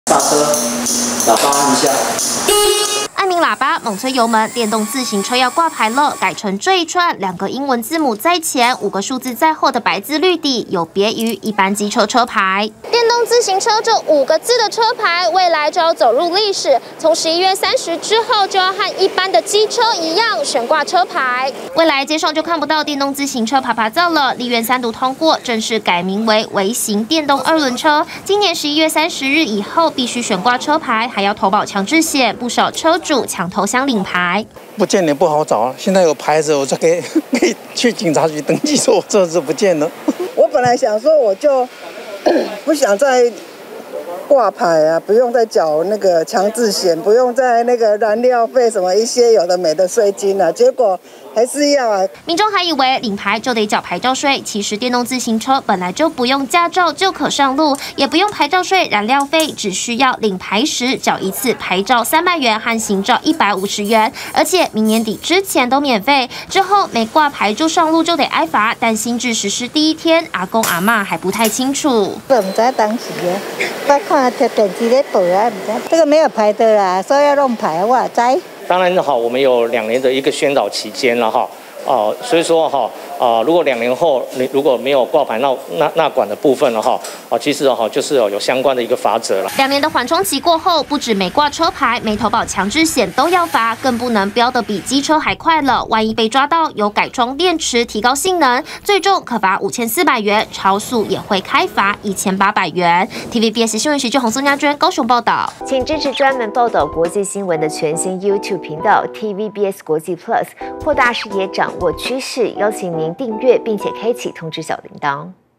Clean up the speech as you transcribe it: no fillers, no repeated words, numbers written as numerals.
刹车，喇叭按一下。 按鸣喇叭，猛催油门，电动自行车要挂牌了，改成这一串2个英文字母在前，5个数字在后的白字绿底，有别于一般机车车牌。电动自行车这5个字的车牌，未来就要走入历史。从11月30之后，就要和一般的机车一样悬挂车牌。未来街上就看不到电动自行车趴趴造了。立院3读通过，正式改名为微型电动2轮车。今年11月30日以后，必须悬挂车牌，还要投保强制险，不少车主抢头香领牌。 不见也不好找，现在有牌子，我就可以去警察局登记说我车子不见了。 我本来想说，我就不想再挂牌啊，不用再缴那个强制险，不用再那个燃料费什么一些有的没的税金啊，结果还是要啊。 民众还以为领牌就得缴牌照税，其实电动自行车本来就不用驾照就可上路，也不用牌照税、燃料费，只需要领牌时缴一次牌照300元和行照150元，而且明年底之前都免费。之后没挂牌就上路就得挨罚，但新制实施第1天，阿公阿嬷还不太清楚。 我唔知当时啊，我看电视咧报啊，唔知这个没有牌的啦，说要弄牌，我也知。 当然好，我们有2年的一个宣导期间了哈，所以说哈，如果2年后你如果没有挂牌那管的部分了哈，其实就是有相关的一个罚则了。 2年的缓冲期过后，不止没挂车牌、没投保强制险都要罚，更不能飙得比机车还快了。万一被抓到有改装电池提高性能，最重可罚5400元，超速也会开罚1800元。TVBS 新闻时就洪松家娟高雄报道。 请支持专门报道国际新闻的全新 YouTube 频道 TVBS 国际 Plus， 扩大视野，掌握趋势。邀请您订阅并且开启通知小铃铛。